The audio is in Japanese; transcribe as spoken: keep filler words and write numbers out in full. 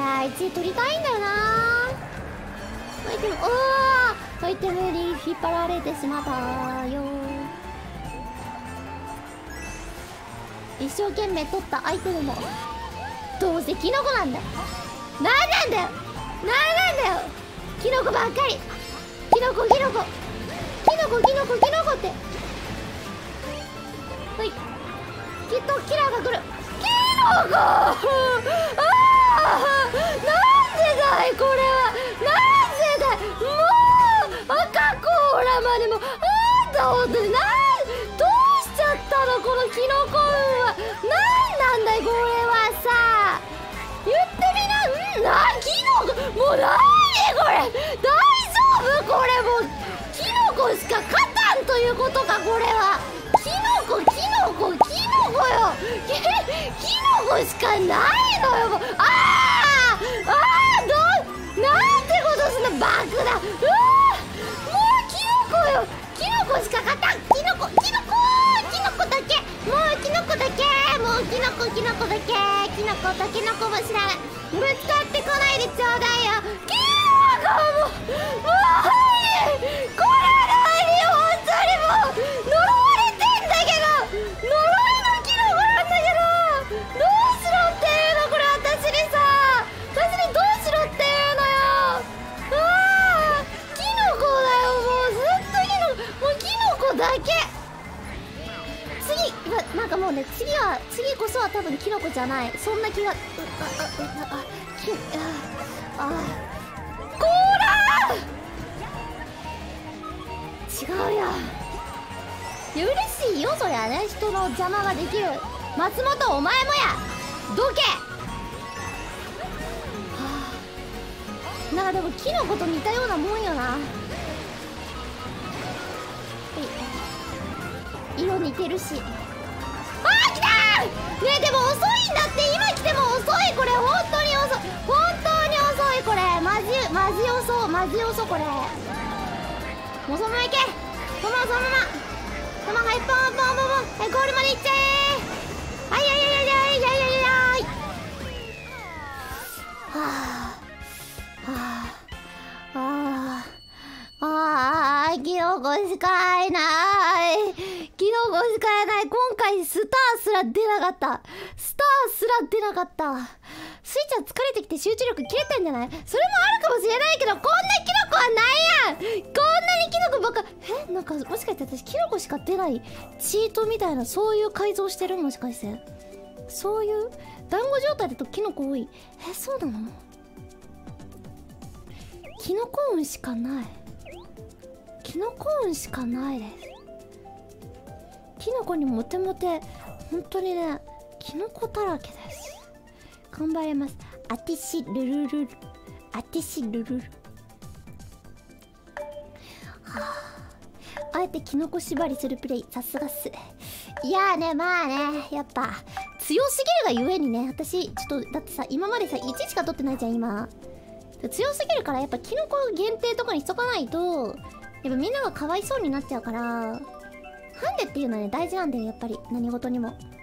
あいちい取りたいんだよな。アイテム、おー、アイテムに引っ張られてしまったよ。一生懸命取ったアイテムもどうせキノコなんだよ。なんなんだよ、なんなんだよ、キノコばっかり。キノコキノコキノコキノコキノコって。はい、きっとキラーが来る。キノコああ、なんでだいこれは。なんでだい、もう赤コーラまでも。あんたほんとになん、どうしちゃったのこのキノコ運は。なんなんだいこれはさ。言ってみな。んな、キノコもうなにこれ。大丈夫これ。もうキノコしか勝たんということかこれは。キノコキノコキノコよ。キキノコしかないのよもう。あーあー、どうなんてことすんの。爆弾。うわー、もうキノコよ。キノコしか勝たん。キノコキノコキノコだけ。もうキノコだけ。もうキノコキノコだけ。キノコとキノコも知らない。ぶつかってこないでちょうだいよ。キノコももうはいこれは何よ本当に。もう呪われてんだけど、呪いのキノコなんだけど、どうしろっていうのこれ。私にさ、私にどうしろっていうのよ。ああ、キノコだよ。もうずっとキノコ、もうキノコだけ。次なんかもうね、次は次こそは多分キノコじゃない、そんな気が。うああああきああコーラー違うや。いや嬉しいよそりゃね、人の邪魔ができる。松本お前もやどけ。はあ、なんかでもキノコと似たようなもんよな。色似てるし。あー来たーねえ、でも遅いんだって。今来ても遅いこれ。本当に遅い、本当に遅いこれ。マジマジ遅マジ遅これ。もうそのまま行け。そのままそのままそのまま。はいポンポンポンポン。はいゴールまで行っちゃえー。はいはいはいはいはいはいはいはい。はあはああああキノコしかいない。キノコしかいない。今回スターすら出なかった。スターすら出なかった。スイちゃん疲れてきて集中力切れてんじゃない。それもあるかもしれないけど、こんなキノコはないやん。こんなにキノコばっか。え、なんかもしかして私キノコしか出ないチートみたいな、そういう改造してる。もしかしてそういう団子状態だとキノコ多い。え、そうなの。キノコ運しかない。キノコ運しかないです。キノコにモテモテ、本当にね、キノコだらけです。頑張ります。あてしルルルル、あてしルルル。はあ、あえてキノコ縛りするプレイ、さすがっす。いやーね、まあね、やっぱ強すぎるがゆえにね、私ちょっとだってさ、今までさいちしか取ってないじゃん今。強すぎるからやっぱキノコ限定とかにしとかないと、やっぱみんながかわいそうになっちゃうから、ハンデっていうのはね大事なんだよやっぱり。何事にも